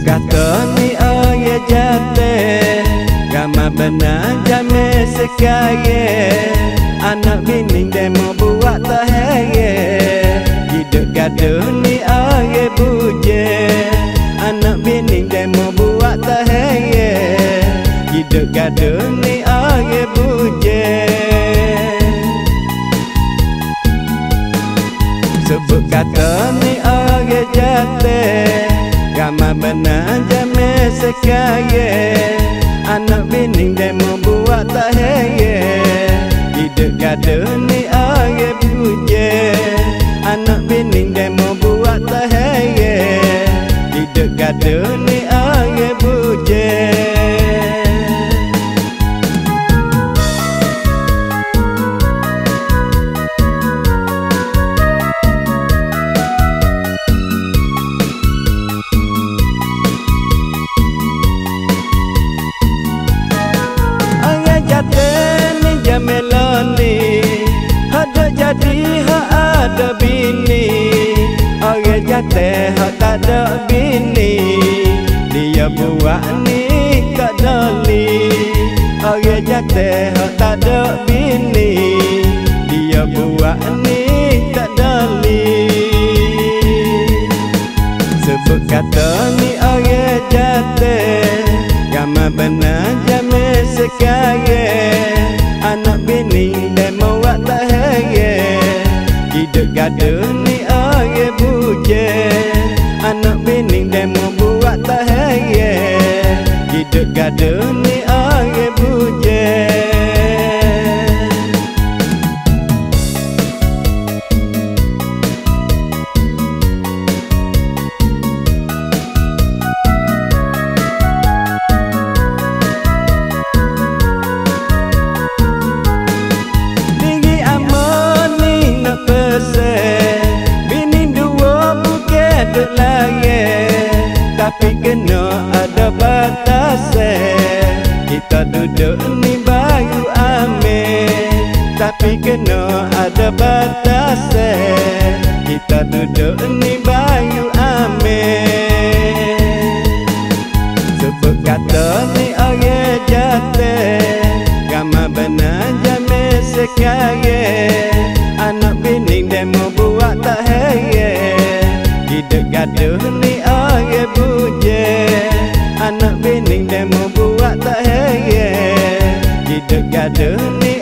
kata ni oye jate Gama benar jame sekaya Anak bini demo buat tahaya Hidup gaduh ni oye buje Anak bini demo buat tahaya Hidup gaduh ni oye buje Sebut kata ni oye jate Gama benar jame sekaya Anak bini demo buat tahaya Hidup gaduh ni oye buje Anak bini demo buat tahaya Hidup gaduh ni oye buje Meloni ada jadi hak ada bini orang jate hak tak ada bini dia buat ni kat dali orang jate hak tak ada bini dia buat ni kat dali sebut kata ni orang jate gama benar jame sekaya Anak bini demo buat tahaya Hidup gaduh ni oye buje Anak bini demo buat tahaya Hidup gaduh ni oye buje Tapi kena ada batasnya Kita duduk ni baru ambil Tapi kena ada batasnya Kita duduk ni baru ambil Sebut kata ni orang jate Gama benar jame sekaya Anak bini demo buat tahaya Hidup gaduh ni oye buje Anak bini demo buat tahaya Hidup gaduh ni